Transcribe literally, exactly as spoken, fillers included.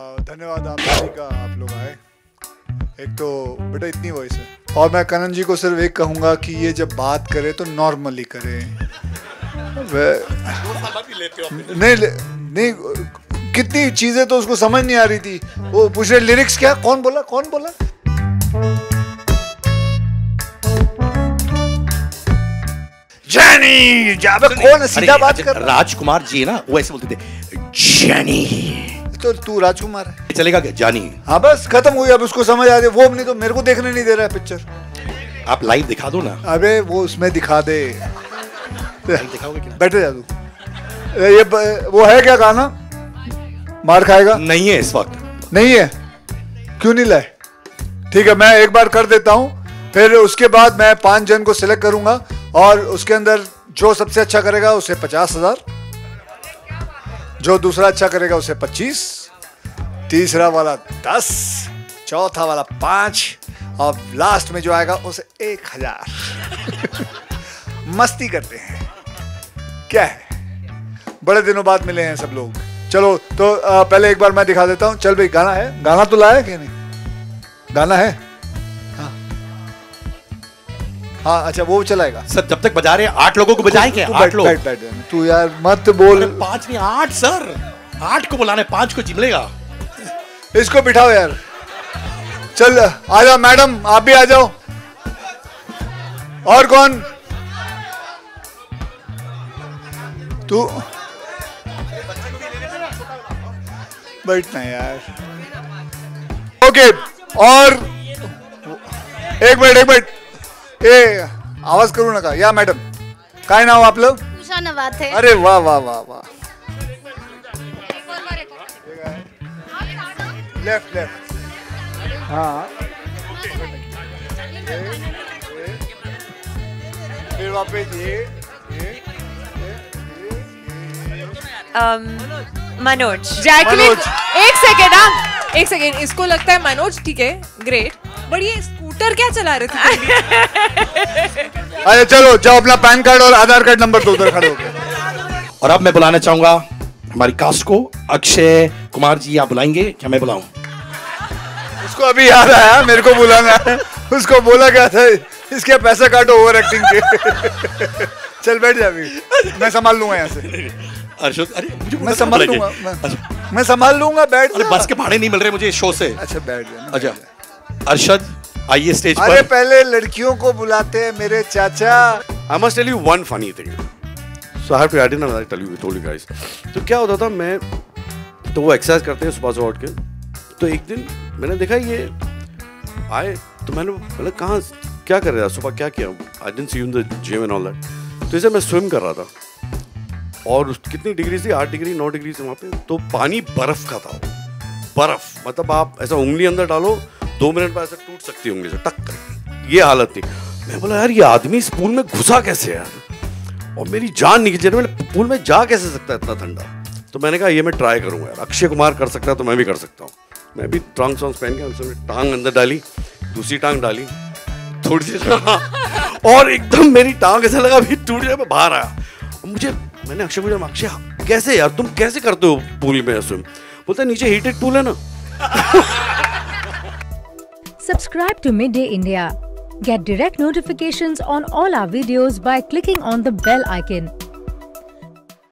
धन्यवाद आप सभी का, आप लोग आए। एक तो बेटा इतनी वॉइस है, और मैं कनन जी को सिर्फ एक कहूँगा कि ये जब बात करे तो नॉर्मली करे। नहीं नहीं, कितनी चीजें तो उसको समझ नहीं आ रही थी। वो पूछ रहे लिरिक्स क्या, कौन बोला कौन बोला। जैनी, जाबे कौन सीधा बात कर। राजकुमार जी ना वो ऐसे बोलते थे जैनी, तो तू राजकुमार है, चलेगा क्या जानी। हाँ बस खत्म हुई, अब उसको समझ आ रही है। वो नहीं तो मेरे को देखने नहीं दे रहा है पिक्चर। आप लाइव दिखा दो ना। अबे वो उसमें दिखा दे, दिखाओगे क्या? बैठे जा तू। ये वो है क्या गाना, मार खाएगा? नहीं है इस वक्त, नहीं है। क्यों नहीं लाए? ठीक है मैं एक बार कर देता हूँ, फिर उसके बाद मैं पांच जन को सिलेक्ट करूंगा और उसके अंदर जो सबसे अच्छा करेगा उसे पचास हजार, जो दूसरा अच्छा करेगा उसे पच्चीस, तीसरा वाला दस, चौथा वाला पांच, और लास्ट में जो आएगा उसे एक हजार। मस्ती करते हैं, क्या है, बड़े दिनों बाद मिले हैं सब लोग। चलो तो आ, पहले एक बार मैं दिखा देता हूँ। चल भाई गाना है, गाना तो लाया कि नहीं? गाना है हाँ हाँ अच्छा वो चलाएगा सर। जब तक बजा रहे हैं आठ लोगों को बजाएंगे। आठ लोग। बैठ बैठ तू यार मत बोल। पांच नहीं आठ सर, आठ को बुलाने, पांच को चिमलेगा। इसको बिठाओ यार। चल आ जाओ मैडम, आप भी आ जाओ। और कौन? तू बैठना यार। ओके और एक मिनट एक मिनट, ए आवाज करू नका। या मैडम काय नाव आपलं? उषा नवाथे। अरे वाह वाह वाह वाह। लेफ्ट लेफ्ट हाँ, फिर वापस ये ये मनोज। जैकलिन, एक सेकेंड हाँ, एक सेकेंड। इसको लगता है मनोज, ठीक है ग्रेट, बट ये स्कूटर क्या चला रहे थे? अरे चलो जाओ अपना पैन कार्ड और आधार कार्ड नंबर दो उधर खड़े होकर। और अब मैं बुलाना चाहूंगा हमारी कास्ट को। अक्षय कुमार जी आप बुलाएंगे क्या मैं बुलाऊं? उसको अभी याद आया मेरे को बुलाना है। उसको बोला क्या था, इसके पैसे काटो ओवर एक्टिंग के। चल बैठ जा अभी, मैं संभाल लूंगा यहाँ से। अर्शद, अरे मुझे मैं संभाल लूंगा, मैं, मैं संभाल लूंगा, बैठ। अरे बस के भाड़े नहीं मिल रहे मुझे इस शो से। अच्छा बैठ जा। अच्छा अर्शद आइए स्टेज पर। अरे पहले लड़कियों को बुलाते हैं मेरे चाचा। I must tell you one funny thing. So I have to add in another tell you told you guys. तो क्या होता था, मैं तो वो एक्सरसाइज करते हैं सुबह से उठ के, तो एक दिन मैंने देखा ये आए, तो मैंने बोला कहाँ क्या कर रहा था सुबह, क्या किया? I didn't see you in the gym and all that. तो इसे मैं स्विम कर रहा था और कितनी डिग्री थी, आठ डिग्री नौ डिग्री से वहाँ पे, तो पानी बर्फ का था। बर्फ मतलब आप ऐसा उंगली अंदर डालो, दो मिनट बाद ऐसा टूट सकती है उंगली से, टक कर, ये हालत थी। मैं बोला यार ये आदमी इस पूल में घुसा कैसे यार, और मेरी जान निकल जाए, मैंने पूल में जा कैसे सकता है इतना ठंडा। तो मैंने कहा ये मैं ट्राई करूंगा यार, अक्षय कुमार कर सकता है तो मैं भी कर सकता हूँ। मैं भी ट्रंक सॉन्ग्स पहन के उसमें टांग अंदर डाली, दूसरी टांग डाली, थोड़ी सी और एकदम मेरी टांग ऐसा लगा अभी टूट जाए, मैं बाहर आया। मुझे मैंने अक्षय पूछा, अक्षय कैसे यार तुम कैसे करते हो पूल में स्विम? बोलते नीचे हीटेड पूल है ना। Subscribe to Midday India. Get direct notifications on all our videos by clicking on the bell icon.